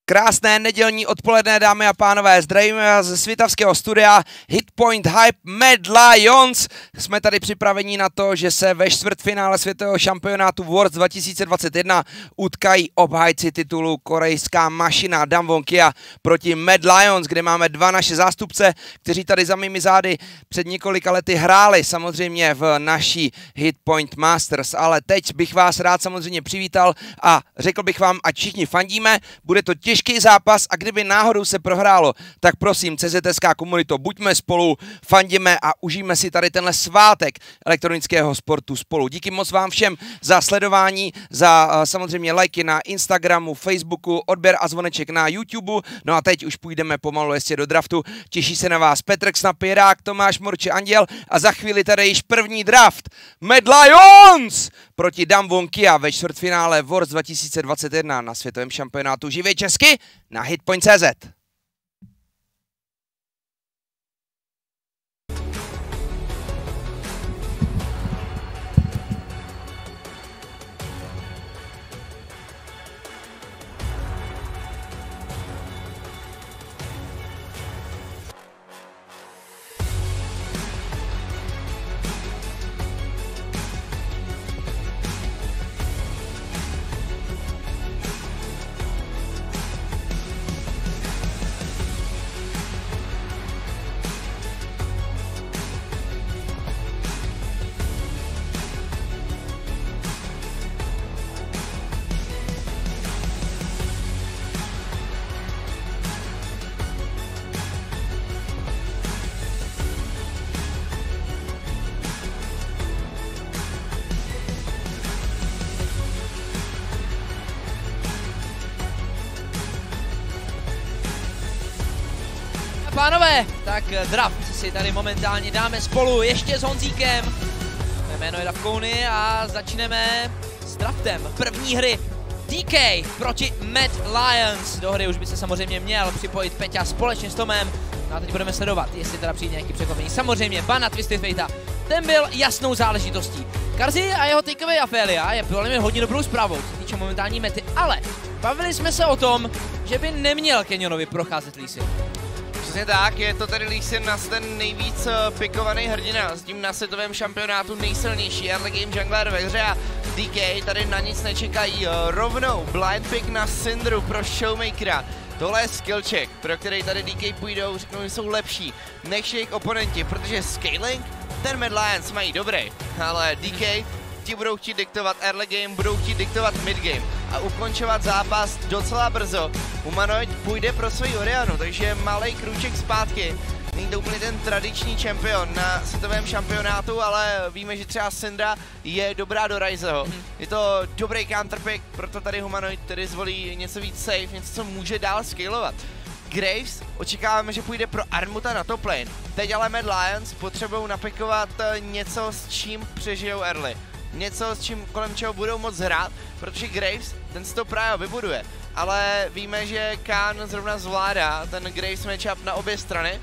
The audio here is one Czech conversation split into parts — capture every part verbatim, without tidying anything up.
Krásné nedělní odpoledne, dámy a pánové, zdravíme vás ze svitavského studia Hitpoint Hype Mad Lions. Jsme tady připraveni na to, že se ve čtvrtfinále světového šampionátu Worlds dva tisíce dvacet jedna utkají obhájci titulu korejská mašina Damwon Kia proti Mad Lions, kde máme dva naše zástupce, kteří tady za mými zády před několika lety hráli samozřejmě v naší Hitpoint Masters, ale teď bych vás rád samozřejmě přivítal a řekl bych vám, ať všichni fandíme, bude to těžké těžký zápas a kdyby náhodou se prohrálo, tak prosím C Z S K komunito, buďme spolu, fandíme a užijeme si tady tenhle svátek elektronického sportu spolu. Díky moc vám všem za sledování, za uh, samozřejmě lajky na Instagramu, Facebooku, odběr a zvoneček na YouTube. No a teď už půjdeme pomalu ještě do draftu. Těší se na vás Petr Ksnap, Jirák, Tomáš Morče, Anděl a za chvíli tady již první draft. Mad Lions proti Damwon Kia ve čtvrtfinále Worlds dva tisíce dvacet jedna na světovém šampionátu živě česky na hitpoint tečka cé zet. Pánové, tak draft si tady momentálně dáme spolu ještě s Honzíkem. Jméno je Davkouny a začneme s draftem první hry D K proti Mad Lions. Do hry už by se samozřejmě měl připojit Peťa společně s Tomem. No a teď budeme sledovat, jestli teda přijde nějaký překvapení. Samozřejmě ban na Twisted Fatea, ten byl jasnou záležitostí. Karzi a jeho takeaway Afelia je podle mě hodně dobrou zprávou, co se týče momentální mety, ale bavili jsme se o tom, že by neměl Canyonovi procházet Lee Sin. Přesně tak, je to tedy Lee Sin, ten nejvíc pikovaný hrdina, s tím na světovém šampionátu nejsilnější early game jungler ve hře a D K tady na nic nečekají, rovnou blind pick na Syndru pro Showmakera. Tohle je skill check, pro který tady D K půjdou, řeknou, že jsou lepší než jejich oponenti, protože scaling ten Mad Lions mají dobrý, ale D K ti budou chtít diktovat early game, budou chtít diktovat mid game a ukončovat zápas docela brzo. Humanoid půjde pro svoji Orianu, takže malej krůček zpátky. Není to úplně ten tradiční čempion na světovém šampionátu, ale víme, že třeba Syndra je dobrá do Ryzeho. Je to dobrý counterpick, proto tady Humanoid tedy zvolí něco víc safe, něco, co může dál scalovat. Graves očekáváme, že půjde pro Armuta na top lane. Teď ale Mad Lions potřebují napikovat něco, s čím přežijou early. Něco, s čím kolem čeho budou moc hrát, protože Graves ten si to právě vybuduje. Ale víme, že Khan zrovna zvládá ten Graves matchup na obě strany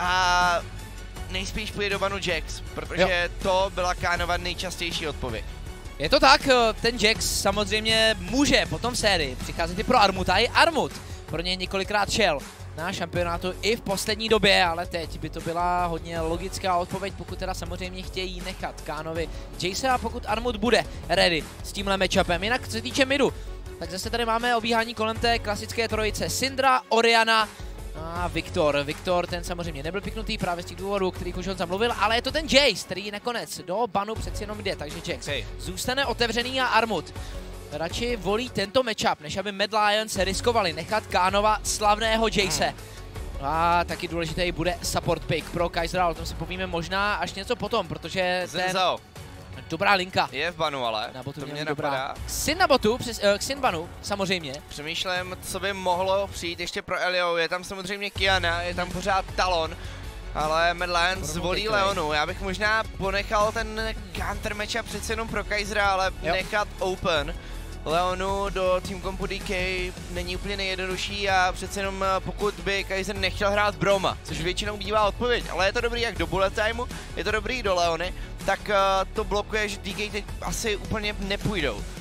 a nejspíš půjde do banu Jax, protože jo. To byla Khanova nejčastější odpověď. Je to tak, ten Jax samozřejmě může potom v sérii přicházet i pro Armuta, i Armut pro něj několikrát šel na šampionátu i v poslední době, ale teď by to byla hodně logická odpověď, pokud teda samozřejmě chtějí nechat Khanovi Jace a pokud Armut bude ready s tímhle matchupem. Jinak co se týče midu, tak zase tady máme obíhání kolem té klasické trojice Syndra, Oriana a Viktor. Viktor ten samozřejmě nebyl piknutý právě z těch důvodů, o kterých už on zamluvil, ale je to ten Jace, který nakonec do banu přeci jenom jde, takže Jax okay. Zůstane otevřený a Armut radši volí tento matchup, než aby Mad Lions riskovali nechat Khanova slavného Jace. A taky důležitý bude support pick pro Kaisera, o tom si povíme možná až něco potom, protože ten... Dobrá linka. Je v banu, ale na botu to mě dobrá. napadá. Sin na botu, přes, uh, Xin banu, samozřejmě. Přemýšlím, co by mohlo přijít ještě pro Elio, je tam samozřejmě Kiana, je tam pořád Talon. Ale Mad Lions zvolí Leonu, já bych možná ponechal ten counter matchup přece jenom pro Kaisera, ale jo. Nechat open. Leonu do Team Compu D K není úplně nejjednodušší a přece jenom pokud by Kaiser nechtěl hrát Broma, což většinou bývá odpověď, ale je to dobrý jak do bullet timeu, je to dobrý do Leony, tak uh, to blokuje, že D K teď asi úplně nepůjdou.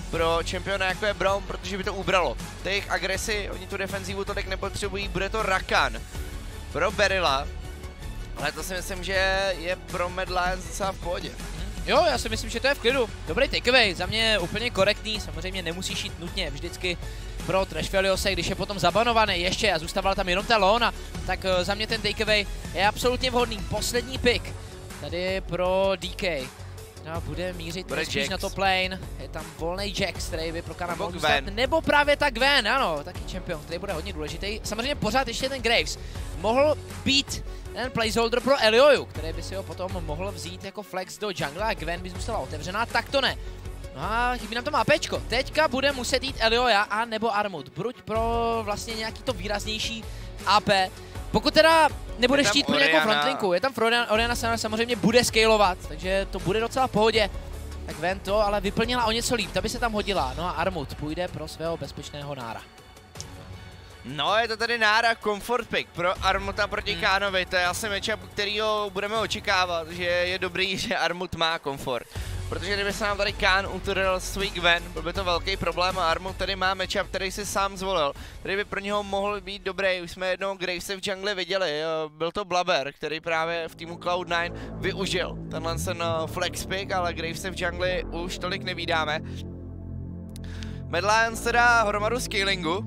pro čempiona jako je Braum, protože by to ubralo. Té jejich agresi, oni tu defenzivu tolik nepotřebují, bude to Rakan pro Berilla, ale to si myslím, že je pro Mad Lions docela v pohodě. Jo, já si myslím, že to je v klidu. Dobrý takeaway, za mě úplně korektní, samozřejmě nemusíš jít nutně vždycky pro Trashfeliose, když je potom zabanovaný ještě a zůstávala tam jenom ta Leona, tak uh, za mě ten takeaway je absolutně vhodný. Poslední pick tady pro D K. No, bude mířit bude spíš Jax na top lane, je tam volný Jax, který by pro Kana mohl zůstat, nebo právě ta Gwen, ano, taky champion, který bude hodně důležitý. Samozřejmě pořád ještě ten Graves mohl být ten placeholder pro Elioju, který by si ho potom mohl vzít jako flex do jungle a Gwen by zůstala otevřená, tak to ne. No a chybí nám to APčko. Teďka bude muset jít Elioja a nebo Armut, buď pro vlastně nějaký to výraznější A P. Pokud teda nebude štít pro nějakou frontlinku, je tam Oriana, Oriana samozřejmě bude scalovat, takže to bude docela v pohodě. Tak Ven to ale vyplnila o něco líp, ta by se tam hodila. No a Armut půjde pro svého bezpečného Nára. No, je to tady Nára comfort pick pro Armuta proti hmm. Kánovi, to je asi matchup, kterýho budeme očekávat, že je dobrý, že Armut má komfort. Protože kdyby se nám tady Kán utrhl svůj Gwen, byl by to velký problém a Armut tady má matchup, který si sám zvolil, který by pro něho mohl být dobrý. Už jsme jednou Gravese v jungli viděli, byl to Blabber, který právě v týmu Cloud nine využil tenhle ten flex pick, ale Gravese v jungli už tolik nevídáme. Mad Lions teda hromadu scalingu,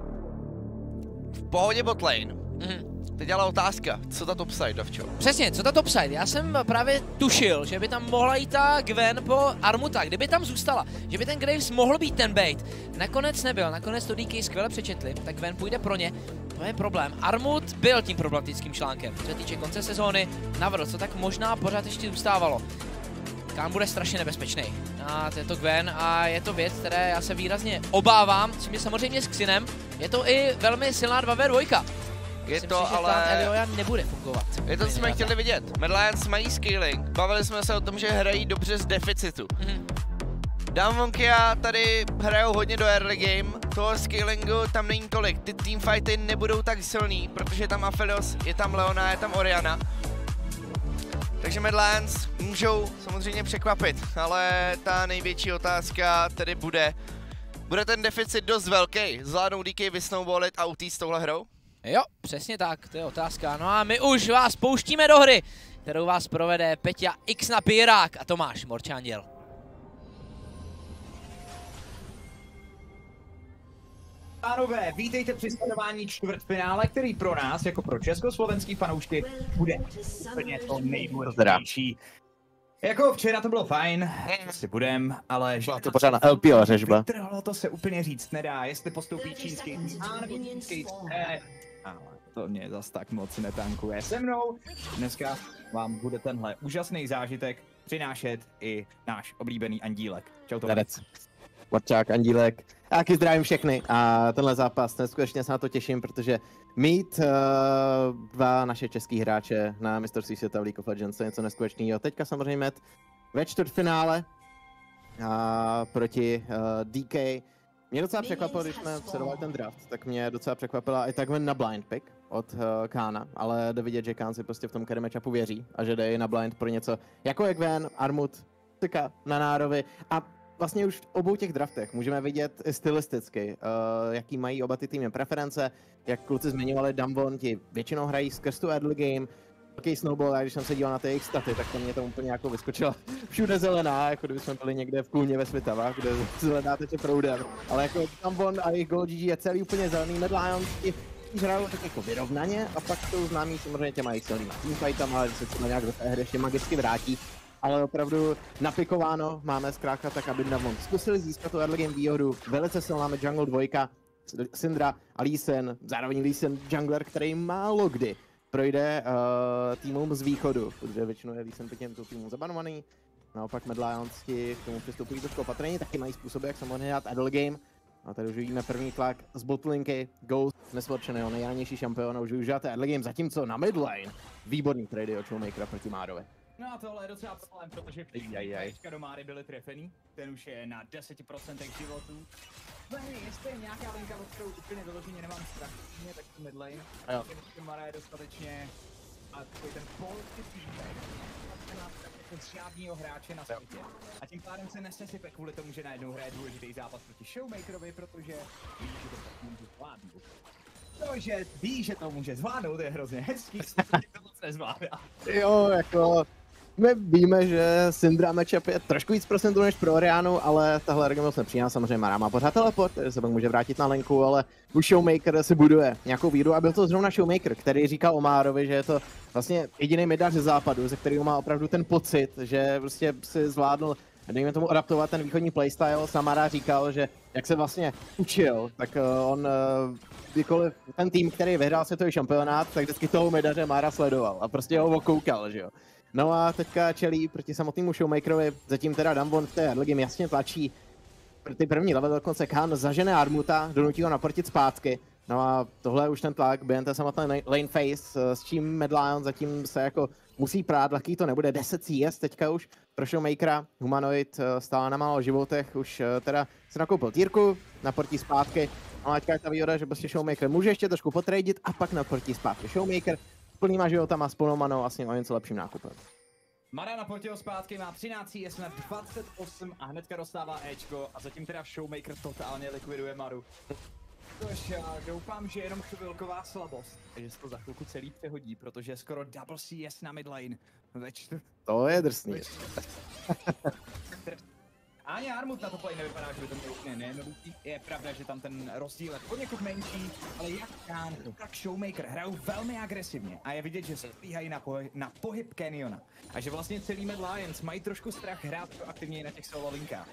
v pohodě botlane. Mm-hmm. Teď ale otázka, co ta topside, Davčo? Přesně, co ta topside? Já jsem právě tušil, že by tam mohla jít ta Gwen po Armuta, kdyby tam zůstala, že by ten Graves mohl být ten bait. Nakonec nebyl, nakonec to D K skvěle přečetli, tak Gwen půjde pro ně. To je problém. Armut byl tím problematickým článkem, co se týče konce sezóny, navrhl, co tak možná pořád ještě zůstávalo. Kán bude strašně nebezpečný na této Gwen a je to věc, které já se výrazně obávám, s tím je samozřejmě s Xinem. Je to i velmi silná dva ve dva. Je Myslím to si, že ale... Elioja nebude fungovat. Je to, co jsme chtěli vidět. Mad Lions mají scaling. Bavili jsme se o tom, že hrají dobře z deficitu. Mm-hmm. Damwonkia tady hrajou hodně do early game. Toho scalingu tam není tolik. Ty teamfighty nebudou tak silný, protože je tam Aphelios, je tam Leona, je tam Oriana. Takže Mad Lions můžou samozřejmě překvapit, ale ta největší otázka tedy bude, bude ten deficit dost velký? Zvládnou D K vysnowballit a utíct s touhle hrou? Jo, přesně tak, to je otázka. No a my už vás pouštíme do hry, kterou vás provede Peťa X na Pírák a Tomáš Morčanděl. Pánové, vítejte při sledování čtvrtfinále, který pro nás, jako pro československý fanoušky, bude úplně to nejdůležitější. Jako včera to bylo fajn, si budem, ale že to pořád na L P O řežba. Vytrhlo to se úplně říct nedá, jestli postoupí čínský A nebo čínský E. Ale to mě zas tak moc netankuje se mnou. Dneska vám bude tenhle úžasný zážitek přinášet i náš oblíbený Andílek. Čau to. Morčák, Andílek. Já taky zdravím všechny a tenhle zápas, neskutečně se na to těším, protože mít uh, dva naše český hráče na mistrovství světa v League of Legends je něco neskutečného. Teďka samozřejmě ve čtvrtfinále uh, proti uh, D K. Mě docela překvapilo, když jsme sledovali ten draft, tak mě docela překvapila i takhle na blind pick od uh, Kána, ale jde vidět, že Kán si prostě v tom carry matchupu věří a že jde i na blind pro něco jako je Gwen, Armut, Tyka na Nárovi a vlastně už v obou těch draftech můžeme vidět stylisticky, uh, jaký mají oba ty týmy preference, jak kluci zmiňovali Damwon, ti většinou hrají skrz tu early game, velký snowball, a když jsem se díval na ty jejich staty, tak to mě to úplně jako vyskočila všude zelená, jako kdyby jsme byli někde v Kůně ve Svitavách, kde zelená teče proudem, ale jako Damwon a jejich Gold G G je celý úplně zelený, Mad Lions i hrajou tak jako vyrovnaně a pak jsou známí samozřejmě těma jejich silnýma teamfightama, ale se třeba nějak do té hry ještě magicky vrátí. Ale opravdu napikováno máme zkrátka tak, aby Damwon zkusili získat tu early game výhodu. Velice silná Jungle dvojka, Syndra a Lee Sin, zároveň Lee Sin jungler, který málo kdy projde uh, týmům z východu, protože většinou je Lee Sin těmto týmům zabanovaný. Naopak Mad Lions ti k tomu přistupují trošku opatrně, taky mají způsoby, jak samozřejmě hrát early game. A tady už vidíme první tlak z botlinky, Ghost, nesvorčeného, nejranější šampiona, už využíváte early game, zatímco na mid lane výborný trady od Showmakera proti Márovi. No a tohle je docela problém, protože Pejčka do Máry byly trefený, ten už je na deset procent životů. No hej, jestli je nějaká linka, o kterou úplně vyloženě nemám strach, tak to mid lane. Mára je dostatečně a ten politický řádního hráče na světě. A tím pádem se nesesype kvůli tomu, že najednou hraje důležitý zápas proti Showmakerovi, protože ví, že to tak může zvládnout. To, že ví, že to může zvládnout, je hrozně hezký, že to moc nezvládá. Jo, jako... My víme, že Syndra matchup je trošku víc procentu než pro Orianu, ale tahle region moc nepřijná, samozřejmě Mara má pořád teleport, takže se pak může vrátit na linku, ale už Showmaker si buduje nějakou víru a byl to zrovna Showmaker, který říkal Omárovi, že je to vlastně jediný midař ze západu, ze kterého má opravdu ten pocit, že prostě si zvládl, dejme tomu, adaptovat ten východní playstyle. Samara říkal, že jak se vlastně učil, tak on kdykoliv ten tým, který vyhrál světový šampionát, tak vždycky toho midaře Mara sledoval a prostě ho okoukal, že jo. No a teďka čelí proti samotnému Showmakerovi, zatím teda Damwon v té early jasně tlačí ty první level, dokonce Khan zažene Armuta, donutí ho naportit zpátky. No a tohle je už ten tlak, během té samotné lane phase, s čím Mad Lion zatím se jako musí prát, lehký to nebude, deset C S teďka už pro Showmakera, Humanoid stále na málo životech, už teda se nakoupil tírku, naportí zpátky, ale teďka je ta výhoda, že prostě Showmaker může ještě trošku potradit a pak naportí zpátky Showmaker. Plnýma životama s plnou manou, vlastně o něco lepším nákupem. Mara naportil zpátky, má třináct C S na dvacet osm a hnedka dostává Ečko a zatím teda Showmaker totálně likviduje Maru. Což já doufám, že je jenom chvilková slabost, takže se to za chvilku celý přehodí, protože je skoro double C S na midlane. Več... To je drsný. Več... Ani Armut na to play nevypadá, že by to bylo úplně nejednoduchý. Je pravda, že tam ten rozdíl je poněkud menší, ale jak Khan, tak Showmaker hrajou velmi agresivně a je vidět, že se spíhají na, pohy na pohyb Canyona. A že vlastně celý Mad Lions mají trošku strach hrát aktivněji na těch solo linkách.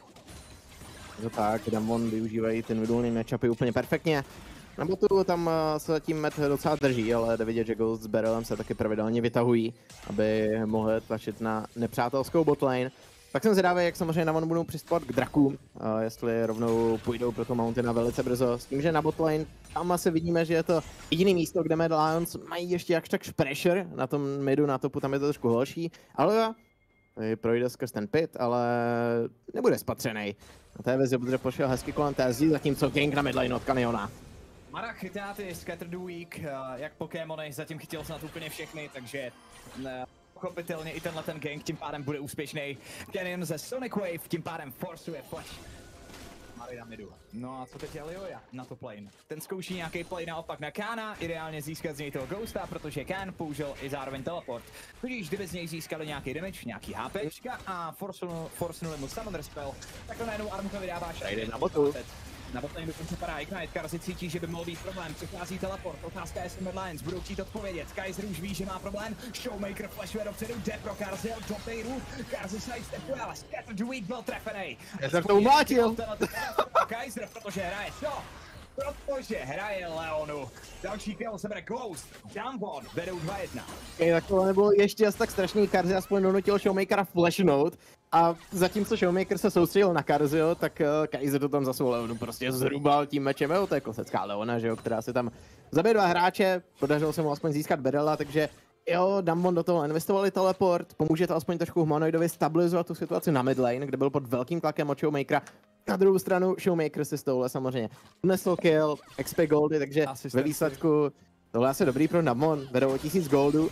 No tak, Damwon využívají ten vidulný matchupy úplně perfektně. Na botu tam se tím Matt docela drží, ale jde vidět, že Ghost s Berylem se taky pravidelně vytahují, aby mohli tlačit na nepřátelskou botlane. Tak jsem zvědavý, jak samozřejmě na Damwon budou přistupovat k drakům, jestli rovnou půjdou pro to Mountaina velice brzo. S tím, že na botlane tam asi vidíme, že je to jediné místo, kde Mad Lions mají ještě jakž tak pressure na tom midu, na topu, tam je to trošku horší, ale projde skrz ten pit, ale nebude spatřený. Na té vizi bude pošel hezky kolem té zdi, zatímco gank na midlane od Canyona. Mara chytá ty Scattered Week, jak Pokémony, zatím chytil snad úplně všechny, takže ne, pochopitelně i tenhle ten gank tím pádem bude úspěšný. Canyon ze Sonic Wave tím pádem forcuje flash. Mary na midu. No a co teď Elioja na to plane? Ten zkouší nějaký play naopak na Kana, ideálně získat z něj toho Ghosta, protože Khan použil i zároveň teleport. Tudíž kdyby z něj získali nějaký damage, nějaký HPčka a forcenuli mu Summoner Spell, tak to najednou Armuta vydává šajdy na botu. Na botlane dokonce padá Ignite, Karzi cítí, že by mohl být problém, přichází teleport, otázka je, jestli Mad Lions budou chtít odpovědět, Kaiser už ví, že má problém, Showmaker flashuje dopředu, jde pro Karzi, do Payru, Karzi sidestepuje, ale Scattered Week byl trefenej. Já jsem to umlátil. Kaiser, protože hraje co? Protože hraje Leonu. Další kill se bere Ghost, Damwon vedou dva jedna. Okay, tak to nebylo ještě asi tak strašný, Karzi aspoň donutil Showmakera flashnout. A zatímco Showmaker se soustředil na Karzio, tak uh, Kaiser to tam za svou Leonu prostě zhrubal tím mečem, jo, to je klasická Leona, že jo, která si tam zabije dva hráče, podařilo se mu aspoň získat Beryla, takže jo, Damwon do toho investovali teleport, pomůže to aspoň trošku Humanoidovi stabilizovat tu situaci na midlane, kde byl pod velkým tlakem od Showmakera. Na druhou stranu Showmaker si s touhle samozřejmě unesl kill, X P goldy, takže ve výsledku tohle asi dobrý pro Damwon, vedou o tisíc goldu.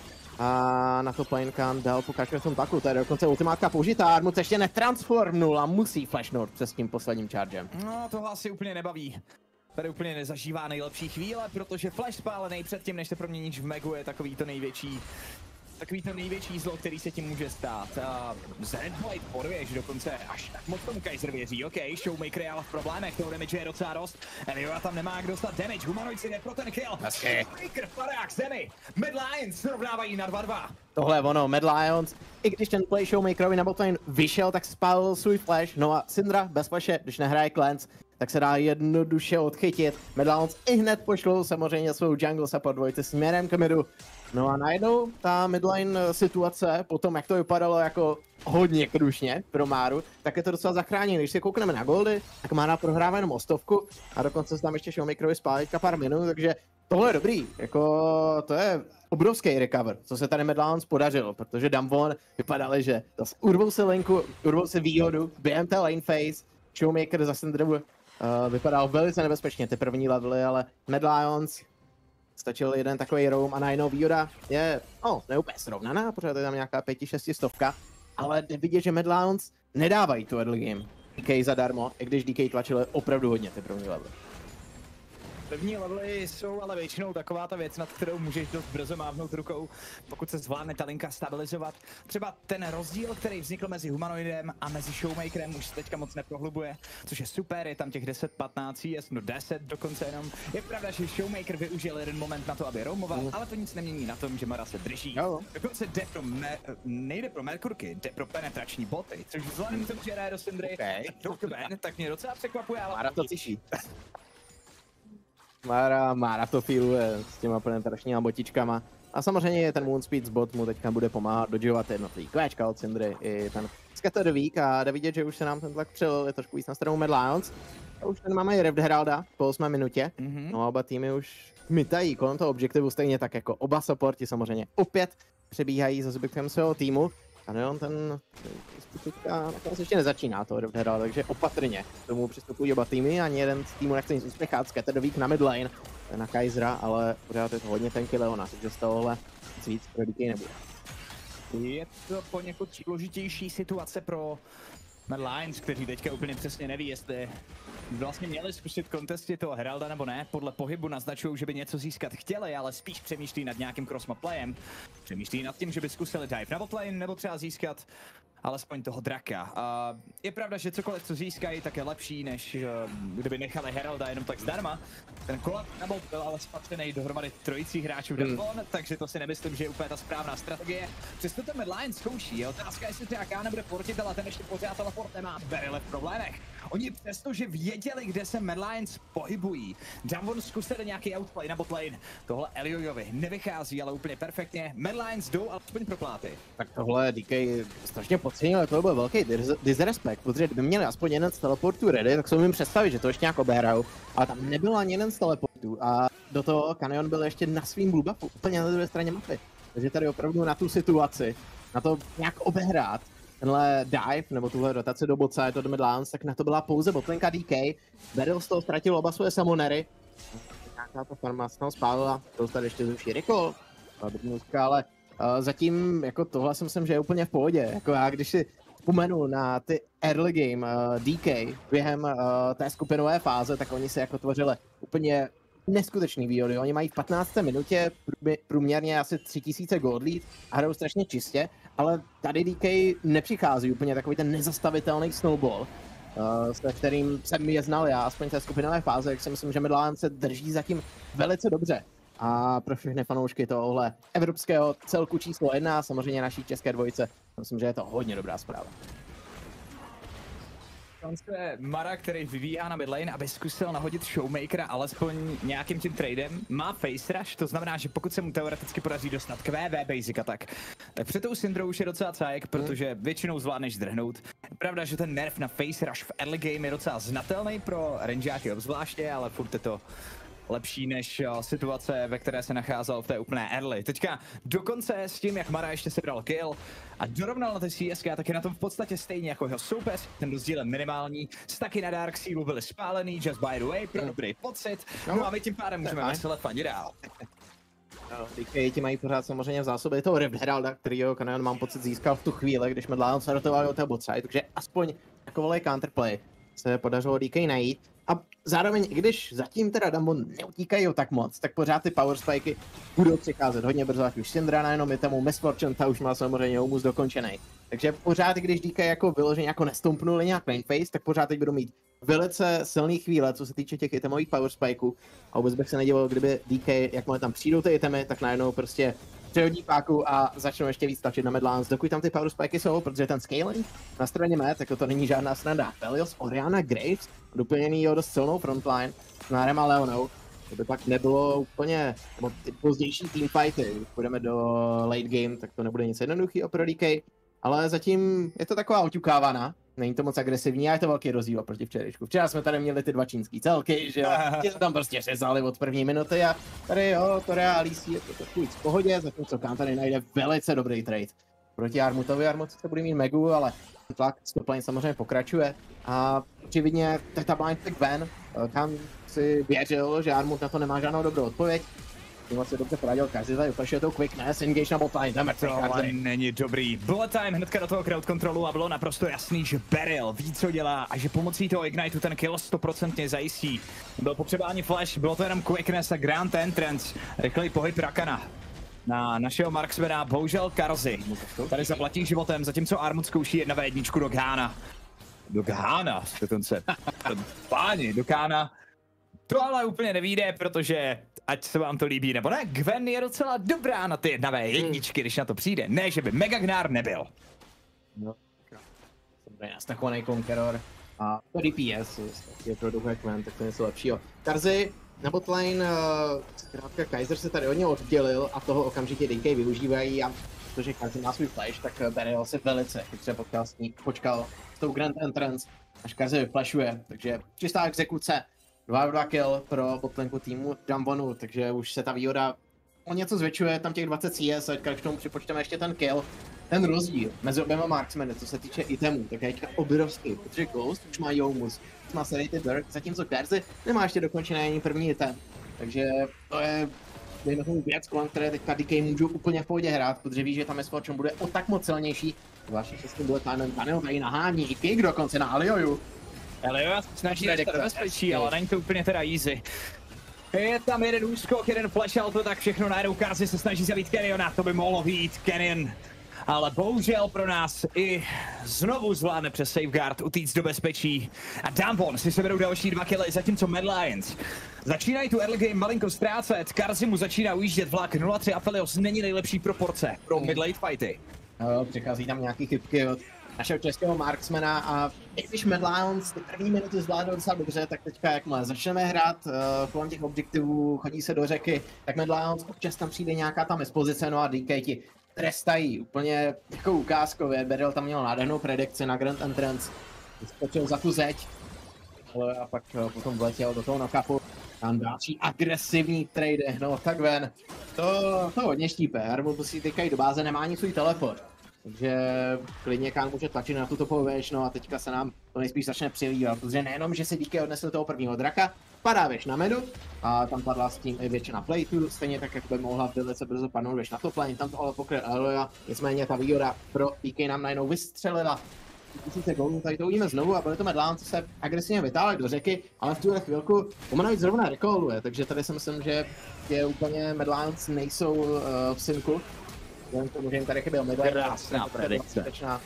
A na to plane Khan dal pokračovat v tom tlaku, to je dokonce ultimátka použitá, Armut se ještě netransformnul a musí flashnout přes tím posledním chargem. No, tohle asi úplně nebaví. Tady úplně nezažívá nejlepší chvíle, protože flash spálený předtím, než se proměníš v Megu, je takový to největší, takový to největší zlo, který se tím může stát. A Zenblade porvěš dokonce, až tak moc tomu Kaiser věří, ok, Showmaker je ale v problémech, toho damage je docela dost, Elioja tam nemá jak dostat damage, Humanoid si jde pro ten kill, Showmaker padá k zemi, Mad Lions srovnávají na dva dva. Tohle je ono, Mad Lions, i když ten play Showmakerovi na botlane vyšel, tak spálil svůj flash, no a Syndra bez flashe, když nehraje Cleanse, tak se dá jednoduše odchytit. Mad Lions i hned pošlou samozřejmě svou jungle support dvojici směrem k midu. No a najednou ta midline situace, potom jak to vypadalo jako hodně krušně pro Máru, tak je to docela zachráněné. Když se koukneme na goldy, tak Mára prohrává jenom o stovku a dokonce se tam ještě Showmakerovi spálí pár minut, takže tohle je dobrý, jako to je obrovský recover, co se tady Mad Lions podařilo, protože Damwon vypadali, že zase urvou se linku, urvou se výhodu během té lane phase, Showmaker zase uh, vypadal velice nebezpečně ty první levely, ale Mad Lions stačil jeden takový roam a najednou výhoda je, oh, ne úplně srovnaná, pořád je tam nějaká pěti, šesti stovka, ale jde vidět, že Mad Lions nedávají tu early game D K zadarmo, i když D K tlačili opravdu hodně ty první levely. První levely jsou ale většinou taková ta věc, nad kterou můžeš dost brzo mávnout rukou, pokud se zvládne ta linka stabilizovat. Třeba ten rozdíl, který vznikl mezi humanoidem a mezi showmakerem, už se teďka moc neprohlubuje, což je super, je tam těch deset patnáct C S, no deset dokonce jenom. Je pravda, že showmaker využil jeden moment na to, aby roamoval, mm. ale to nic nemění na tom, že Mara se drží. No. Dokonce jde pro me- nejde pro Merkurky, jde pro penetrační boty, což vzhledem k tomu, že hraje do Syndry, okay. tak mě docela překvapuje, ale Mara to těší. Mara, Mara to feeluje s těma penetračníma botičkama. A samozřejmě je ten Moonspeed z bot mu teďka bude pomáhat dodžovat jednotlivý kvéčka od Syndry i ten Scattered Week a jde vidět, že už se nám ten tlak přelil, je trošku víc na stranu Mad Lions. A už tady máme i Revd Heralda po osmé minutě. Mm-hmm. No a oba týmy už mytají kolem toho objektivu stejně tak jako oba supporti samozřejmě opět přebíhají za zbytkem svého týmu. A neon ten teďka nakonec ještě nezačíná to Revd Herald, takže opatrně k tomu přistupují oba týmy, ani jeden z týmů nechce nic uspěchat, Scattered Week na mid lane, na Kaisera, ale pořád je to hodně tenky Leona, takže z tohohle víc pro D K nebude. Je to poněkud složitější situace pro Mad Lions, kteří teďka úplně přesně neví, jestli vlastně měli zkusit kontesty toho Heralda nebo ne. Podle pohybu naznačují, že by něco získat chtěli, ale spíš přemýšlí nad nějakým crossmap playem. Přemýšlí nad tím, že by zkusili dive na botlane nebo třeba získat alespoň toho draka. A je pravda, že cokoliv, co získají, tak je lepší, než uh, kdyby nechali Heralda jenom tak zdarma. Ten kolab na bot byl ale spatřený dohromady trojicí hráčů hmm. Devon, takže to si nemyslím, že je úplně ta správná strategie. Přesto ten Mad Lions zkouší, je otázka, jestli třeba K nebude portit, ale ten ještě pořád teleport nemá, Beryl v problémech. Oni přesto, že věděli, kde se Mad Lions pohybují, Damwon zkusili nějaký outplay na botlane. Tohle Eliojovi nevychází, ale úplně perfektně. Mad Lions jdou alespoň pro pláty. Tak tohle D K strašně podcenil, ale to byl velký disrespekt, protože kdyby měli aspoň jeden z teleportů ready, tak se umím představit, že to ještě nějak obehrajou, ale tam nebyl ani jeden z teleportů a do toho Canyon byl ještě na svým blue buffu, úplně na druhé straně mapy. Takže tady opravdu na tu situaci, na to nějak obehrát tenhle dive, nebo tuhle rotaci do botsa, do Mad Lions, tak na to byla pouze botlenka D K. Beryl z toho ztratil oba svoje summonery. Nějaká ta farma se tam spálila, to tady ještě zruší recall, ale uh, zatím jako tohle si myslím, že je úplně v pohodě. Jako já, když si vzpomenu na ty early game uh, D K během uh, té skupinové fáze, tak oni se jako tvořili úplně neskutečný výhody. Oni mají v patnácté minutě průměrně asi tři tisíce gold lead a hrajou strašně čistě, ale tady D K nepřichází úplně takový ten nezastavitelný snowball, uh, s kterým jsem je znal já, aspoň té skupinové fáze, jak si myslím, že Mad Lions se drží zatím velice dobře. A pro všechny fanoušky tohohle evropského celku číslo jedna, samozřejmě naší české dvojice, myslím, že je to hodně dobrá zpráva. Tam je Mara, který vyvíjá na midlane, aby zkusil nahodit Showmakera alespoň nějakým tím tradem. Má face rush, to znamená, že pokud se mu teoreticky podaří dostat Q V basic attack, tak před tou Syndrou už je docela cajek, protože většinou zvládneš zdrhnout. Pravda, že ten nerf na face rush v early game je docela znatelný pro rangeáky obzvláště, ale furt je to lepší než uh, situace, ve které se nacházel v té úplné early. Teďka dokonce s tím, jak Mara ještě sebral kill a dorovnal na té C S K, tak je na tom v podstatě stejně jako jeho soupeř, ten rozdíl je minimální. Staky na Dark Sealu byly spálený, just by the way, pro dobrý pocit. No a my tím pádem můžeme vesele fandit dál. No, D K ti mají pořád samozřejmě v zásobě toho Revd Heralda, kterýho Canyon mám pocit získal v tu chvíli, když Mad Lions se rotovali od té botside, takže aspoň takový counterplay se podařilo D K najít. A zároveň, i když zatím teda Damwon neutíkají o tak moc, tak pořád ty power spikey budou přicházet hodně brzo, ať už Syndra najenom je tomu Miss Fortune, ta už má samozřejmě Oumus dokončený. Takže pořád, když D K jako vyloženě jako nestompnuli nějak main phase, tak pořád teď budou mít velice silný chvíle, co se týče těch itemových power spikeů. A vůbec bych se nedíval, kdyby D K, jakmile tam přijdou ty itemy, tak najednou prostě přehodí páku a začnou ještě víc tlačit na Mad Lions, dokud tam ty power spikey jsou, protože ten scaling na straně Mad, jako to není žádná strana. Velios, Orianna, Graves, doplněný o dost silnou frontline s Nárem a Leonou. To by pak nebylo úplně, nebo ty pozdější teamfighty, když půjdeme do late game, tak to nebude nic jednoduchého pro D K, ale zatím je to taková oťukávaná. Není to moc agresivní a je to velký rozdíl oproti včerejšku. Včera jsme tady měli ty dva čínský celky, že jo, ti se tam prostě řezali od první minuty a tady jo, Torea a Lísí je to trošku víc v pohodě, zatímco Khan tady najde velice dobrý trade. Proti Armutovi, Armut se bude mít Megu, ale tlak stoplane samozřejmě pokračuje a očividně ta blind pick ven, Khan si věřil, že Armut na to nemá žádnou dobrou odpověď. Tím se dobře poradil, každý tady uplašuje tou quickness, engage na botline, jdeme Tohle není dobrý. Bullet time hnedka do toho crowd controlu a bylo naprosto jasný, že Beryl ví, co dělá a že pomocí toho Igniteu ten kill sto procent zajistí. Byl potřeba ani flash, bylo to jenom quickness a grand entrance, rychlej pohyb Rakana na našeho marksmana, bohužel Karzi. Tady zaplatí životem, zatímco Armut zkouší jedna ve jedničku do Ghana. Do Ghana, dokonce. Páni, do Ghana. To ale úplně nevíde, protože ať se vám to líbí nebo ne, Gwen je docela dobrá na ty jedna ve jedničky, když na to přijde. Ne, že by Mega Gnar nebyl. No, dobrý nastakovaný Conqueror a to D P S je pro duchu jak Gwen, tak to je něco lepšího. Karzi na botlane, zkrátka Kaiser se tady hodně oddělil a toho okamžitě D K využívají a protože Karzi má svůj flash, tak Beryl se velice chytře potkal s ní, počkal s tou Grand Entrance, až Karzi vyflashuje, takže čistá exekuce. dva dva kill pro botlenku týmu Damwonu, takže už se ta výhoda o něco zvětšuje, tam těch dvacet C S, a když k tomu připočteme ještě ten kill, ten rozdíl mezi oběma marksmeny, co se týče itemů, tak je obrovský, protože Ghost už má Youmu's, má Sedated Dirk, zatímco Karzi nemá ještě dokončený ani první item, takže to je dejme tomu věc, kolem které teďka D K můžou úplně v pohodě hrát, protože ví, že tam Misfortune bude o tak moc silnější, zvláště českým bude Tannen, Tannen tady nahání i Kick dokonce na Alioju. Ale jo, snaží se to bezpečí, ale není to úplně teda easy. Je tam jeden úskok, jeden flash, ale to tak všechno najednou Karzi se snaží zabít Canyona, to by mohlo být Canyon. Ale bohužel pro nás i znovu zvládne přes safeguard utíct do bezpečí. A Damwon si seberou další dva killy, zatímco Mad Lions začínají tu early game malinko ztrácet. Karzi mu začíná ujíždět vlak, nula tři Aphelios není nejlepší proporce pro mid-late fighty. No, přichází tam nějaký chybky od našeho českého marksmana a i když Mad Lions ty první minuty zvládnou docela dobře, tak teďka jakmile začneme hrát uh, kolem těch objektivů, chodí se do řeky, tak Mad Lions občas tam přijde nějaká tam expozice, no a D K ti trestají úplně jako ukázkově. Beryl tam měl nádhernou predikci na Grand Entrance, skočil za tu zeď a pak uh, potom vletěl do toho knockupu. Tam další agresivní trade, no tak ven. To, to hodně štípe, Armut musí teďka jít do báze, nemá ani svůj teleport. Takže klidně Khan může tlačit na tuto pověš, no a teďka se nám to nejspíš začne přilívat, protože nejenom, že si D K odnesl toho prvního draka, padá věž na medu a tam padla s tím i většina playtu, stejně tak, jak by mohla velice brzo padnout věž na top lane, tam to ale pokryl Eloya, nicméně ta výhoda pro D K nám najednou vystřelila. Tisíce gólů, tady to uvidíme znovu a byli to Mad Lions, co se agresivně vytáhli do řeky, ale v tuhle chvilku Humanoid zrovna recalluje, takže tady si myslím, že je úplně Mad Lions nejsou uh, v synku. Jen tomu, že jim tady chyběl Mad Lions. Krásná predikce.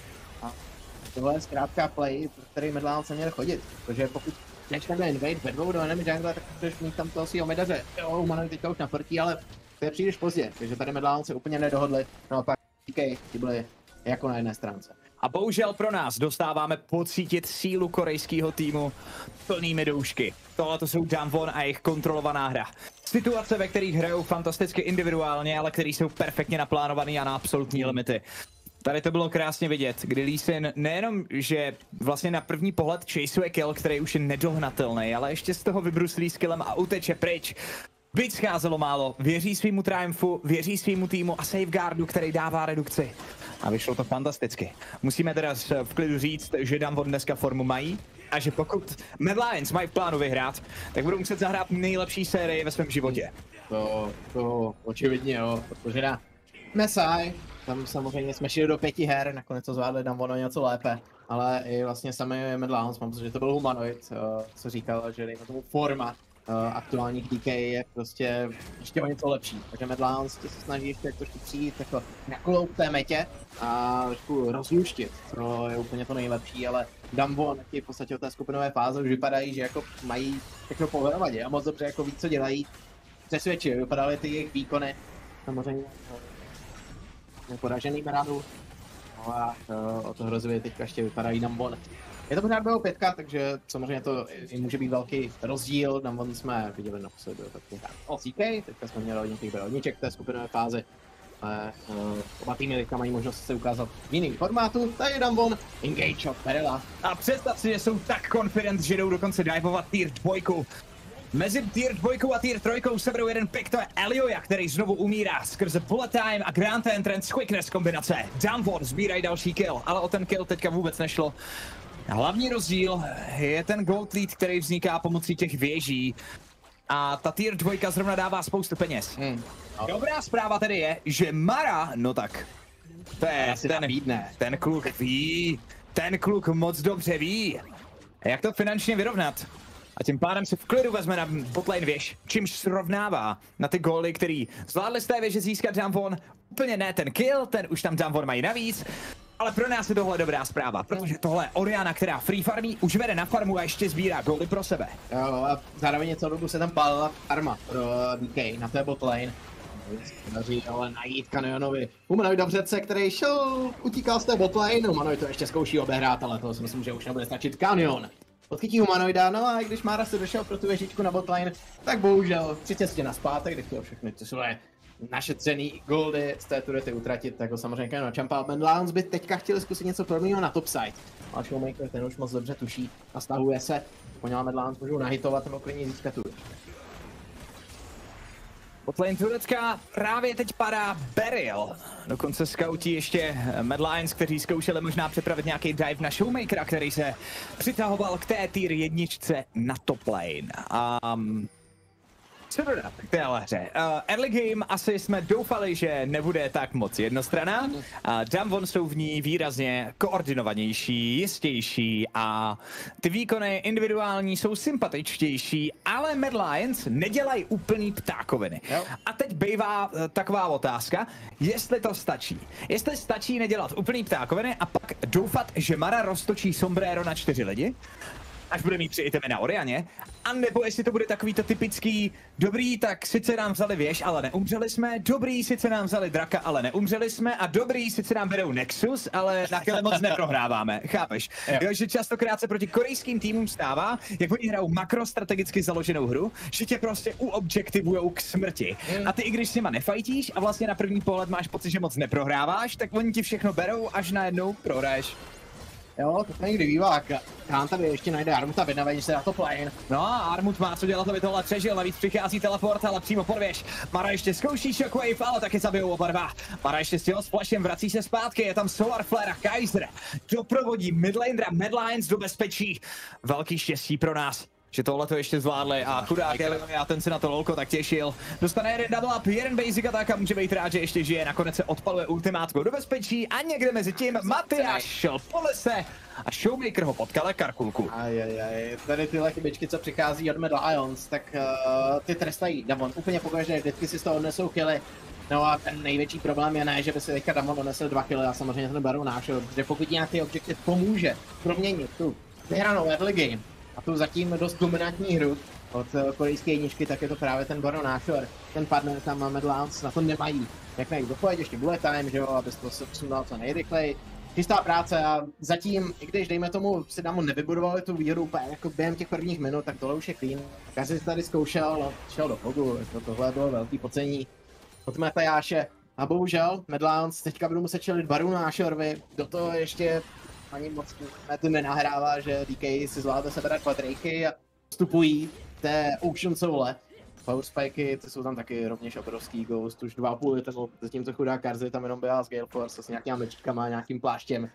A tohle je zkrátka play, který Mad Lions se měl chodit, protože pokud než takhle invade ve dvou do enemy jungle, tak chceš mít tam toho svýho medaře. Jo, Humanoid teďka už na prtí, ale to je příliš pozdě, takže tady Mad Lions se úplně nedohodli, no a pak D K ti byli jako na jedné stránce. A bohužel pro nás dostáváme pocítit sílu korejského týmu plnými doušky. Tohle to jsou Damwon a jejich kontrolovaná hra. Situace, ve kterých hrajou fantasticky individuálně, ale které jsou perfektně naplánované a na absolutní limity. Tady to bylo krásně vidět, kdy Lee Sin nejenom, že vlastně na první pohled chaseuje kill, který už je nedohnatelný, ale ještě z toho vybruslí s killem a uteče pryč. Byť scházelo málo, věří svýmu triumfu, věří svýmu týmu a safeguardu, který dává redukci. A vyšlo to fantasticky. Musíme teda v klidu říct, že Damwon dneska formu mají a že pokud Mad Lions mají v plánu vyhrát, tak budou muset zahrát nejlepší sérii ve svém životě. To, to očividně jo, protože na Mesai, tam samozřejmě jsme šli do pěti her, nakonec to zvládli Damwon o něco lépe, ale i vlastně sami Mad Lions, mám pocit, že to byl Humanoid, co říkal, že dejme tomu forma uh, aktuálních D K je prostě ještě o něco lepší, takže Mad Lions se snaží ještě trošku přijít jako na kloub té metě a trošku rozluštit, co je úplně to nejlepší, ale Damwon taky v podstatě od té skupinové fáze už vypadají, že jako mají všechno pohromadě a moc dobře jako ví, co dělají, přesvědčili, vypadaly ty jejich výkony, samozřejmě poražený Meradu, no a uh, o to hrozivě teďka ještě vypadají Damwon. Je to pořád B O pět, takže samozřejmě to i může být velký rozdíl, Damwon jsme viděli naposledy taky o C K, teďka jsme měli hodně těch brodníček v té skupinové fázi, ale uh, oba týmy teďka mají možnost se ukázat v jiném formátu, tady je Damwon, engage od Beryla. A představ si, že jsou tak confident, že jdou dokonce divovat tier dvojku. Mezi tier dvojkou a tier trojkou se berou jeden pick, to je Elioya, který znovu umírá skrze bullet time a grand entrance quickness kombinace. Damwon sbírají další kill, ale o ten kill teďka vůbec nešlo. Hlavní rozdíl je ten gold lead, který vzniká pomocí těch věží. A ta tier dvojka zrovna dává spoustu peněz. Hmm. Dobrá zpráva tedy je, že Mara, no tak, to je ten, nabídne. ten kluk ví, ten kluk moc dobře ví, jak to finančně vyrovnat. A tím pádem si v klidu vezme na botlane věž, čímž srovnává na ty góly, který zvládli z té věže získat Damwon. Úplně ne ten kill, ten už tam Damwon mají navíc. Ale pro nás je tohle dobrá zpráva, protože tohle je Orianna, která free farmí, už vede na farmu a ještě sbírá góly pro sebe. Jo, a zároveň celou dobu se tam pálila farma pro D K na té botlane. Daří ale najít Kanionovi Humanoid do břece, který šel, utíkal z té botlane, Humanoid to ještě zkouší obehrát, ale to si myslím, že už nebude stačit. Kanion podchytí Humanoida, no a když Mara se došel pro tu věžičku na botlane, tak bohužel při cestě nazpátek, když to všechny ty svoje našetřený goldy z té turety utratit, tak ho samozřejmě Kanion čampal. Medlions by teďka chtěli zkusit něco podobného na topside, ale Showmaker ten už moc dobře tuší a stahuje se, poněla Medlions můžou nahitovat nebo klidně získat tu. Botlane turecká právě teď padá Beryl. Dokonce scoutí ještě Mad Lions, kteří zkoušeli možná připravit nějaký dive na Showmakera, který se přitahoval k té tier jedničce na top lane. Um, co dodat k téhle hře? Uh, early game asi jsme doufali, že nebude tak moc jednostranná. Uh, Damwon jsou v ní výrazně koordinovanější, jistější a ty výkony individuální jsou sympatičtější, ale Mad Lions nedělají úplný ptákoviny. Jo. A teď bývá uh, taková otázka, jestli to stačí. Jestli stačí nedělat úplný ptákoviny a pak doufat, že Mara roztočí sombrero na čtyři lidi, až bude mít tři itemy na Orianě, a nebo jestli to bude takový to typický, dobrý, tak sice nám vzali věž, ale neumřeli jsme, dobrý, sice nám vzali draka, ale neumřeli jsme, a dobrý, sice nám berou Nexus, ale na kele moc neprohráváme, chápeš? Jo. Jo, že častokrát se proti korejským týmům stává, jak oni hrajou makrostrategicky založenou hru, že tě prostě uobjektivujou k smrti. Mm. A ty i když s nima nefajtíš a vlastně na první pohled máš pocit, že moc neprohráváš, tak oni ti všechno berou, až najednou prohraješ. Jo, to někdy bývá, Khan tady ještě najde Armuta, vydavají se na top lane. No a Armut má co dělat, aby tohle přežil, navíc přichází teleport, ale přímo pod věž. Mara ještě zkouší Shockwave, ale taky zabijou oba dva. Mara ještě s těho splashem vrací se zpátky, je tam Solar Flare a Kaiser. Doprovodí midlanera Mad Lions do bezpečí. Velký štěstí pro nás, že tohle to ještě zvládli, a chudák a ten se na to lolko tak těšil. Dostane jeden double up, jeden basic attack a může být rád, že ještě žije. Nakonec se odpaluje ultimátkou do bezpečí a někde mezi tím Matyáš šel po lese a Showmaker ho potkal karkulku. Ajajaj, tady tyhle chybičky, co přichází od Mad Lions, tak uh, ty trestají Damwon úplně pokaždé, vždycky si z toho odnesou killy. No a ten největší problém je ne, že by si teďka Damwon odnesl dva killy a samozřejmě ten Baron nášel, protože pokud nějaký objektiv pomůže proměnit tu vyhranou early game a tu zatím dost dominantní hru od korejské jedničky, tak je to právě ten Baron Nashor. Ten partner tam Mad Lions na to nemají. Jak najít dopověď, ještě bullet time, že jo, abys to se posunul co nejrychleji. Čistá práce a zatím, i když dejme tomu, si Damwon nevybudovali tu výhru úplně jako během těch prvních minut, tak tohle už je clean. Každý si tady zkoušel, no, šel do fogu, jako tohle bylo velký pocení od Matyáše. A bohužel, Mad Lions teďka budou muset čelit Baronu Nashorovi, do toho ještě ani moc tu nenahrává, že D K si zvládne sebrat kvadrejky a vstupují té Ocean Soule. Power Spiky, ty jsou tam taky rovněž obrovský, Ghost už dva a půl litru, zatímco chudá Karzy tam jenom běhá z Gale Force s nějakýma mečkama, nějakým pláštěm.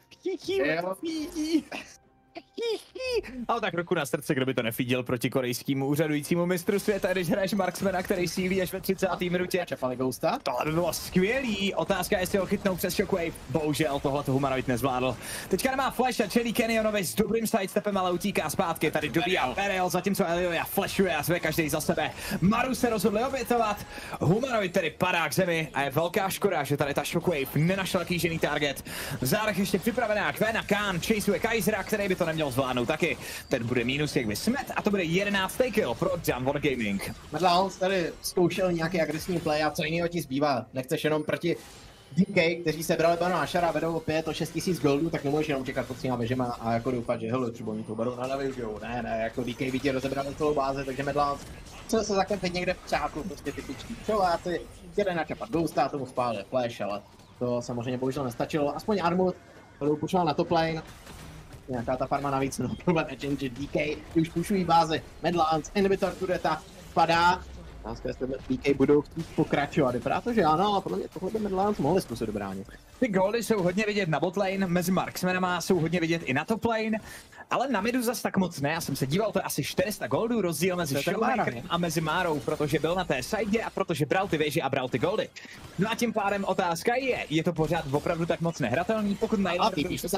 Ale tak ruku na srdce, kdo by to nefídil proti korejskému úřadujícímu mistru světa, když hraješ Marksmana, který sílí až ve třicáté minutě. Čapali Ghosta? Tohle by bylo skvělý. Otázka je, jestli ho chytnou přes Shockwave. Bohužel tohle to Humanoid nezvládl. Teďka nemá flash a čelí Canyonovi s dobrým sidestepem, ale utíká zpátky. Tady dobíjá Beryl, zatímco Elioja flashuje a zve každý za sebe. Maru se rozhodli obětovat. Humanoid tedy padá k zemi a je velká škoda, že tady ta Shockwave nenašla kýžený target. Zárech ještě připravená Kvena Khan chaseuje Kaisera, který by to neměl zvládnout taky. Ten bude mínus jak by smet a to bude jedenáctý kill pro Damwon Gaming. Mad Lions tady zkoušel nějaký agresivní play a co jiného ti zbývá. Nechceš jenom proti D K, kteří se brali Barona Nashora a vedou o pět o šest tisíc goldů, tak nemůžeš jenom čekat pod těma vežema a jako doufat, že hele, třeba oni to Barona nevyužijou. Ne, ne, jako D K by tě rozebrali celou bázi, takže Mad Lions chce se zakempit někde v čáku, prostě typičný čováci, chtěli načapat Ghosta, tomu spálili flash, ale to samozřejmě bohužel nestačilo. Aspoň Armut, kterou počal na top lane. Nějaká ta farma navíc, no problém je, že D K už pušují bázi. Mad Lions, inhibitor tureta padá. Otázka, jestli D K budou chtít pokračovat. Vypadá to, že ano, a podle mě tohle by Mad Lions mohli zkusit dobránit. Ty góly jsou hodně vidět na botlane, mezi Marksmanama jsou hodně vidět i na top lane. ale na midu zas tak moc ne, já jsem se díval, to je asi čtyři sta goldů, rozdíl mezi Showmakerem a mezi Márou, protože byl na té side a protože bral ty věži a bral ty goldy. No a tím pádem otázka je, je to pořád opravdu tak moc nehratelný, pokud Nailor...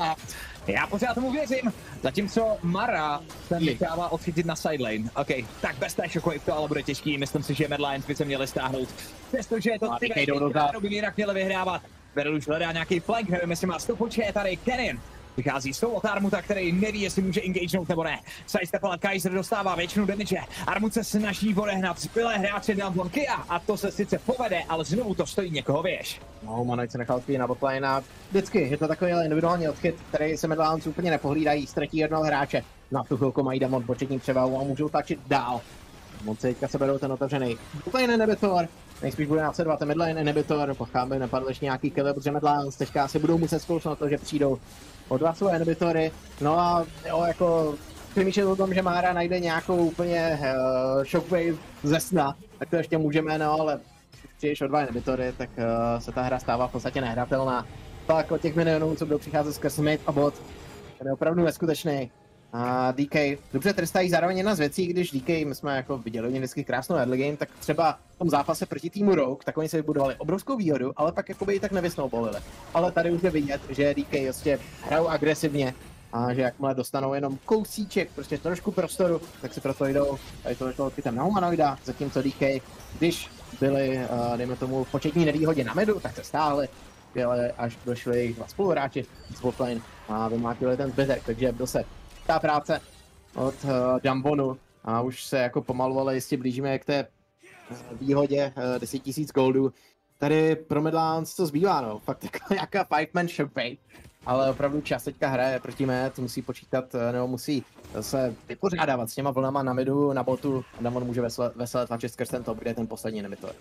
Já pořád tomu věřím, zatímco Mara se nechává odchytit na sidelane. OK, tak bez té Shockwave to ale bude těžký, myslím si, že Mad Lions by se měli stáhnout. Přestože je to ty věži, kterou by jinak měli vyhrávat. Vedl už hledá nějaký flank, nevím, jestli má stopoče, je tady Kennen. Vychází z toho od Armuta, který neví, jestli může engagenout nebo ne. Sidestep, ale Kaiser dostává většinu damage. Armut se snaží odehnat zbylé hráče Damwon Kia a to se sice povede, ale znovu to stojí někoho věž. No, Humanoid se nechal spít na botlane a vždycky je to takový individuální odchyt, který se Mad Lions úplně nepohlídají, ztratí jednoho hráče. Na tu chvilku mají Damwon početní převahu a můžou tlačit dál. Moc teďka se berou ten otevřený botlane inhibitor. Nejspíš bude následovat ten midlane inhibitor, pocháme, nepadl ještě nějaký kill, protože Mad Lions teďka asi budou muset zkoušet to, že přijdou o dva svoje inhibitory. No a jo, jako přemýšlet o tom, že Mára najde nějakou úplně uh, shockwave ze sna, tak to ještě můžeme, no ale když přijdeš o dva inhibitory, tak uh, se ta hra stává v podstatě nehratelná. Pak od těch minionů, co budou přicházet skrz mid a bot, ten je opravdu neskutečný. A D K dobře trestají zároveň jedna z věcí, když D K, my jsme jako viděli oni vždycky krásnou early game, tak třeba v tom zápase proti týmu Rogue, tak oni se vybudovali obrovskou výhodu, ale pak jakoby ji tak nevysnoubolili. Ale tady už je vidět, že D K prostě hrajou agresivně a že jakmile dostanou jenom kousíček, prostě trošku prostoru, tak si proto jdou, tady to šlo odkytem na Humanoida, zatímco D K, když byli, uh, dejme tomu, v početní nevýhodě na midu, tak se stáhli, ale až došli jejich dva spoluhráči z botlane a vymátili ten zbytek, takže byl se ta práce od uh, Damwonu a už se jako pomalu, ale jistě blížíme k té uh, výhodě uh, deset tisíc goldů. Tady pro Mad Lions to zbývá, no, fakt jako nějaká five-man shockwave, ale opravdu čas teďka hraje proti Mad, musí počítat, uh, nebo musí se vypořádávat s těma vlnama na midu, na botu a Damwon může vesele, vesele tlačit skrz ten top, kde je ten poslední inhibitor.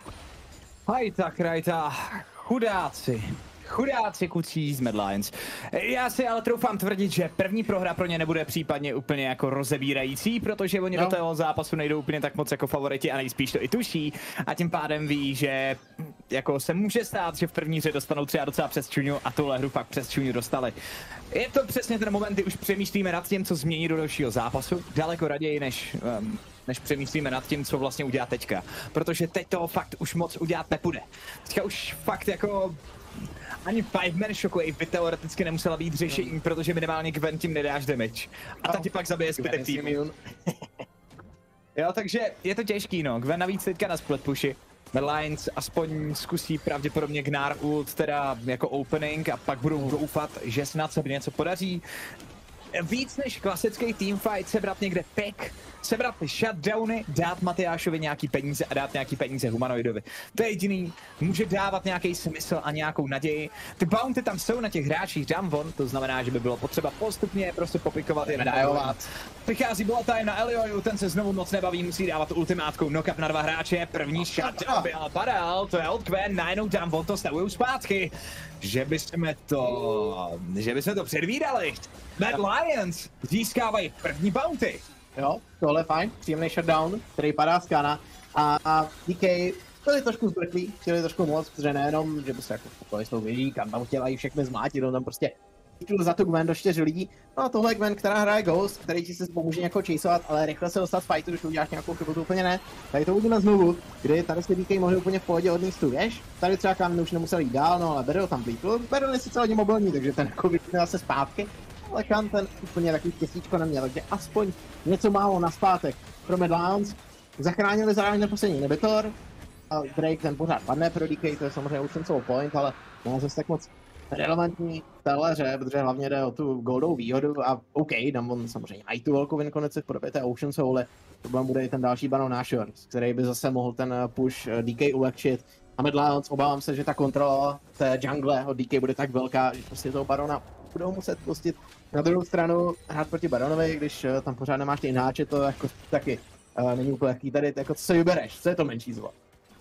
Hajta, krajta, chudáci. Chudáci kucí z Mad Lions. Já si ale troufám tvrdit, že první prohra pro ně nebude případně úplně jako rozebírající, protože oni no. do toho zápasu nejdou úplně tak moc jako favoriti a nejspíš to i tuší a tím pádem ví, že jako se může stát, že v první hře dostanou třeba docela přes čuňu a tuhle hru fakt přes čuňu dostali. Je to přesně ten moment, kdy už přemýšlíme nad tím, co změní do dalšího zápasu, daleko raději než um, než přemýšlíme nad tím, co vlastně udělá teďka, protože teď toho fakt už moc udělat nepůjde. Teďka už fakt jako ani five-man shockwave by teoreticky nemusela být řešení, protože minimálně Gwen tím nedáš damage. A ta ti pak zabije zbytek týmu. Jo, takže je to těžký, no. Gwen navíc teďka na split pushi. Mad Lions aspoň zkusí pravděpodobně Gnar ult teda jako opening a pak budou doufat, že snad se něco podaří. Víc než klasický teamfight sebrat někde pick, sebrat ty shutdowny, dát Matyášovi nějaký peníze a dát nějaký peníze Humanoidovi. To je jediný, může dávat nějaký smysl a nějakou naději. Ty bounty tam jsou na těch hráčích Damwon, to znamená, že by bylo potřeba postupně prostě popikovat je nadajovat. Přichází bullet time na Elioju, ten se znovu moc nebaví, musí dávat ultimátkou knock-up na dva hráče, první shutdown by ale padal, to je od Gwen, najednou Damwon to stavují zpátky. Že bychom to, že bychom to předvídali. Mad Lions získávají první bounty. Jo, tohle je fajn, příjemný shutdown, který padá z Kana a, a D K byli trošku zbrklí, chtěli trošku moc, protože nejenom, že by se jako spokojili s tou věží, kam tam chtěla jí všechny zmátit, on tam prostě chtěl za tu Gwen do čtyř lidí. No a tohle je Gwen, která hraje Ghost, který ti se pomůže někoho chaseovat, ale rychle se dostat z fightu, když uděláš nějakou chybu, to úplně ne. Tady to uvidíme znovu, kdy tady si D K mohli úplně v pohodě odníst tu věž. Tady třeba Kan už nemusel jít dál, no ale Beryl tam blíkl. Beryl je sice hodně mobilní, takže ten jako vypnul se zpátky. Ale Kan ten úplně takový těsíčko neměl, takže aspoň něco málo naspátek pro Mad Lions. Zachránili zároveň ten poslední inhibitor. A Drake ten pořád padne pro D K, to je samozřejmě už ten celou point, ale není zase tak moc relevantní v téhle hře, protože hlavně jde o tu goldovou výhodu a OK, Damwon samozřejmě mají tu velkou vinkoneci v podobě té Ocean Soul, problém bude i ten další Baron Nashor, který by zase mohl ten push D K ulehčit. A Mad Lions, obávám se, že ta kontrola té jungle od D K bude tak velká, že prostě toho Barona budou muset pustit. Na druhou stranu hrát proti Baronovi, když tam pořád nemáš ty hráče, to jako taky uh, není úplně lehký. Tady jako co se vybereš, co je to menší zlo?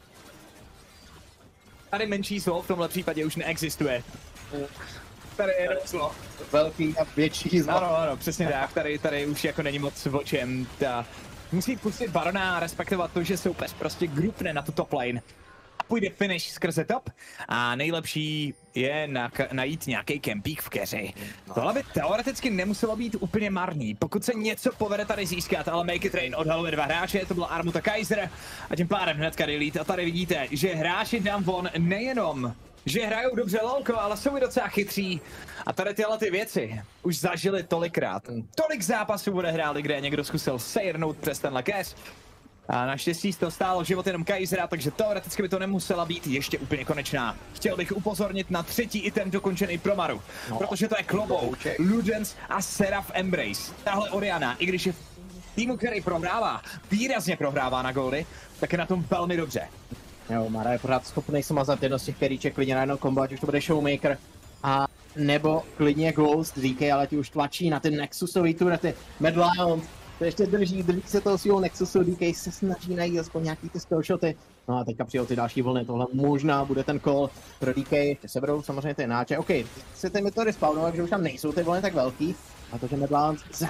Tady menší zlo v tomhle případě už neexistuje. Tady je zlo. Velký a větší zlo. Ano, ano, přesně tak, tady, tady už jako není moc o čem. Ta... Musí pustit Barona a respektovat to, že soupeř prostě grupne na tu top lane. A půjde finish skrze top a nejlepší je na, najít nějaký kempík v keři. No. Tohle by teoreticky nemuselo být úplně marný, pokud se něco povede tady získat, ale Make It Rain odhaluje dva hráče, to byl Armut a Kaiser a tím pádem hnedka delete a tady vidíte, že hráči Damwon nejenom že hrajou dobře lolko, ale jsou i docela chytří. A tady tyhle ty věci už zažili tolikrát. Tolik zápasů odehráli, kde někdo zkusil sejrnout přes tenhle keř. A naštěstí to stálo život jenom Kaisera, takže teoreticky by to nemusela být ještě úplně konečná. Chtěl bych upozornit na třetí item dokončený pro Maru, no. Protože to je Klobouk, Ludens a Seraph Embrace. Tahle Orianna, i když je v týmu, který prohrává, výrazně prohrává na goldy, tak je na tom velmi dobře. Jo, Mara je pořád schopný smazat jedno z těch carryček klidně na jedno kombo, ať už to bude Showmaker, a nebo klidně Ghost, D K, ale ti už tlačí na ty Nexusový turety, Mad Lions, to ještě drží, drží se toho svého Nexusu, D K se snaží najít aspoň nějaký ty skillshoty. No a teďka přijel ty další vlny, tohle možná bude ten call pro D K, ještě se budou samozřejmě ty náče. OK, se ty metody spawnovat, že už tam nejsou ty vlny tak velký, a to, že Mad Lions ze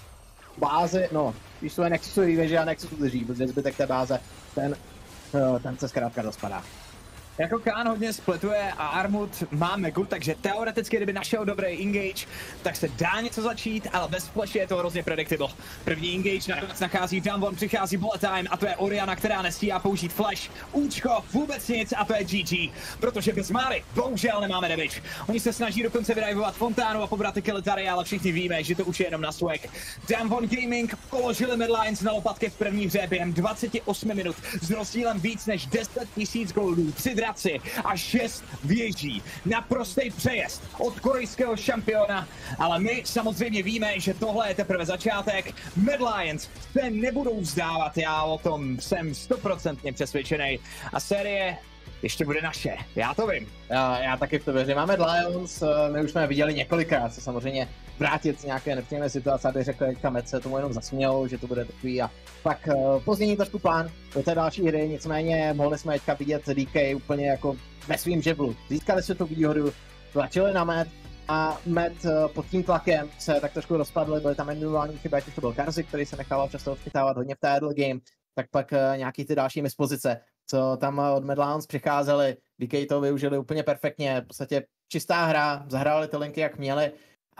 báze, no, když jsou Nexusový věže a Nexus drží, protože zbytek té báze, ten ten se zkrátka rozpadá. Jako Khan hodně spletuje a Armut má Megu, takže teoreticky, kdyby našel dobrý engage, tak se dá něco začít, ale bez flashe je to hrozně predictable. První engage nakonec nachází Damwon, přichází bullet time a to je Orianna, která nestíhá použít flash. Účko, vůbec nic a to je G G, protože bez Mary bohužel nemáme damage. Oni se snaží dokonce vyrajvovat fontánu a pobrat ty killy tady, ale všichni víme, že to už je jenom na swag. Damwon Gaming položili Mad Lions na lopatky v první hře během dvaceti osmi minut s rozdílem víc než deset tisíc goldů, tři draci a šest věží. Naprostý přejezd od korejského šampiona, ale my samozřejmě víme, že tohle je teprve začátek. Mad Lions se nebudou vzdávat, já o tom jsem stoprocentně přesvědčený a série ještě bude naše, já to vím. Já, já taky v to věřím. Máme Lions, my už jsme viděli několikrát se samozřejmě vrátit z nějaké nepříjemné situace, aby řekl, jak tam se tomu jenom zasměl, že to bude takový a pak uh, pozdění trošku plán do té další hry, nicméně mohli jsme teďka vidět D K úplně jako ve svým žeblu. Získali si tu výhodu, tlačili na Matt a Matt uh, pod tím tlakem se tak trošku rozpadly, byly tam individuální chyby, ať už to byl Karzik, který se nechával často odchytávat hodně v té idle game, tak pak uh, nějaký ty další mispozice, co tam od Mad Lions přicházeli, D K to využili úplně perfektně, v podstatě čistá hra, zahráli ty linky jak měli.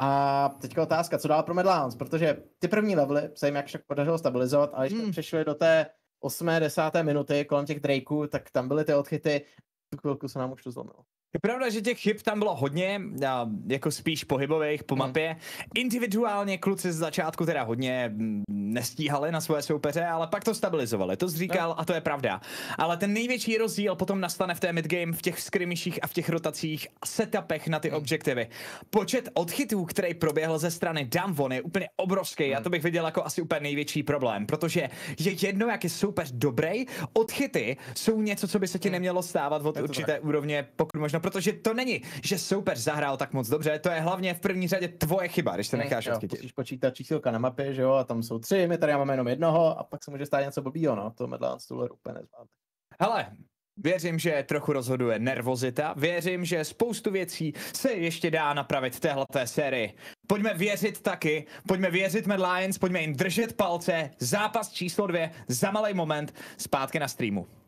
A teďka otázka, co dál pro Mad Lions, protože ty první levely se jim jak však podařilo stabilizovat, ale když hmm. přešli do té osmé desáté minuty kolem těch Drakeů, tak tam byly ty odchyty, tu chvilku se nám už to zlomilo. Je pravda, že těch chyb tam bylo hodně, jako spíš pohybových po mapě. Hmm. Individuálně kluci z začátku teda hodně nestíhali na svoje soupeře, ale pak to stabilizovali, to říkal no. A to je pravda. Ale ten největší rozdíl potom nastane v té midgame, v těch skirmishích a v těch rotacích a setupech na ty hmm. objektivy. Počet odchytů, který proběhl ze strany Damwon, je úplně obrovský. Hmm. Já to bych viděl jako asi úplně největší problém, protože je jedno, jak je soupeř dobrý, odchyty jsou něco, co by se ti hmm. nemělo stávat od určité tak. úrovně, pokud možno. Protože to není, že soupeř zahrál tak moc dobře, to je hlavně v první řadě tvoje chyba, když se necháš odchytit. Musíš počítat čísilka na mapě, že jo, a tam jsou tři, my tady máme jenom jednoho a pak se může stát něco blbýho, no, to Mad Lions tuhle úplně nezvládne. Hele, věřím, že trochu rozhoduje nervozita, věřím, že spoustu věcí se ještě dá napravit v téhleté sérii. Pojďme věřit taky, pojďme věřit Mad Lions, pojďme jim držet palce, zápas číslo dvě, za malej moment, zpátky na streamu.